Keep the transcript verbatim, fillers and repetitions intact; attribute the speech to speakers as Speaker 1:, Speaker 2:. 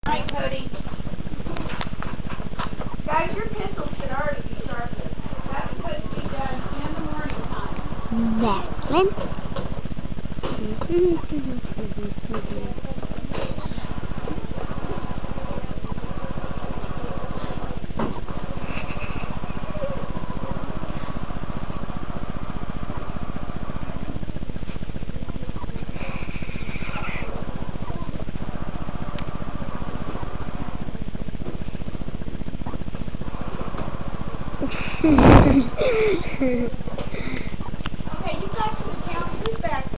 Speaker 1: Alright, Cody. Guys, your pencils should already be sharpened. That's supposed to be done in the morning time.
Speaker 2: That.
Speaker 1: Okay, you guys can count. Who's back?